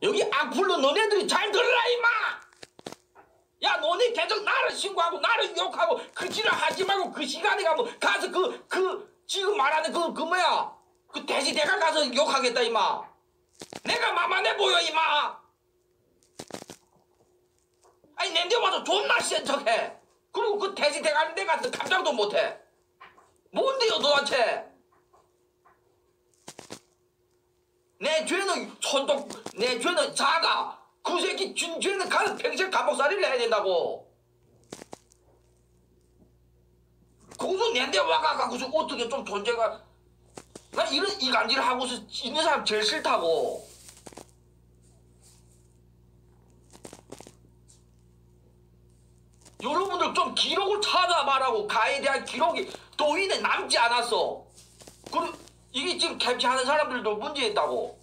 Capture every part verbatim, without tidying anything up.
여기 악플로 너네들이 잘 들으라 임마. 야 너네 계속 나를 신고하고 나를 욕하고 그 지랄 하지 말고 그 시간에 가면 가서 그 그 지금 말하는 그 그 뭐야 그 돼지 대가 가서 욕하겠다 임마. 내가 만만해 보여 임마. 아니 낸데 와서 존나 센 척해. 그리고 그 돼지 대가는 데 가서 감당도 못해. 뭔데요 도대체. 내 죄는 천독, 내 죄는 작아. 그 새끼 준 죄는 가서 평생 감옥살이를 해야 된다고. 그것도 내한테 와가지고 어떻게 좀 존재가. 나 이런 이간질을 하고서 있는 사람 제일 싫다고. 여러분들 좀 기록을 찾아봐라고. 가에 대한 기록이 도인에 남지 않았어. 그리고 이게 지금 캡처하는 사람들도 문제 있다고.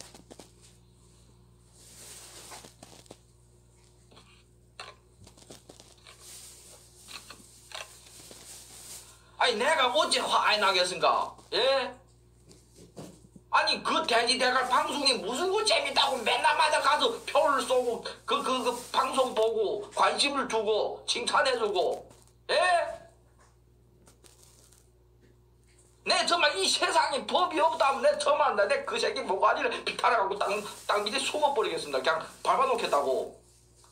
아니 내가 어째 화 안 나겠습니까? 예? 아니 그 돼지 대갈 방송이 무슨 거 재밌다고 맨날마다 가서 표를 쏘고 그 그 그 방송 보고 관심을 주고 칭찬해주고. 예? 내 정말 이 세상에 법이 없다면 내 정말 내 그 새끼 모가지를 비탈해갖고 땅, 땅 밑에 숨어버리겠습니다. 그냥 밟아놓겠다고.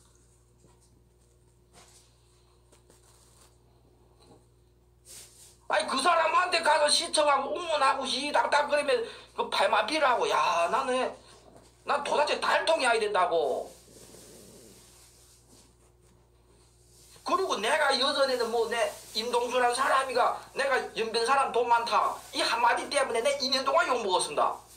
아니 그 사람한테 가서 시청하고 응원하고 시당당 그러면 그 팔마피를 하고. 야 나는 난 도대체 달통이 해야 된다고. 그리고 내가 여전에는 뭐 내 임동수라는 사람이가 내가 연변 사람 돈 많다 이 한마디 때문에 내 이 년 동안 욕먹었습니다.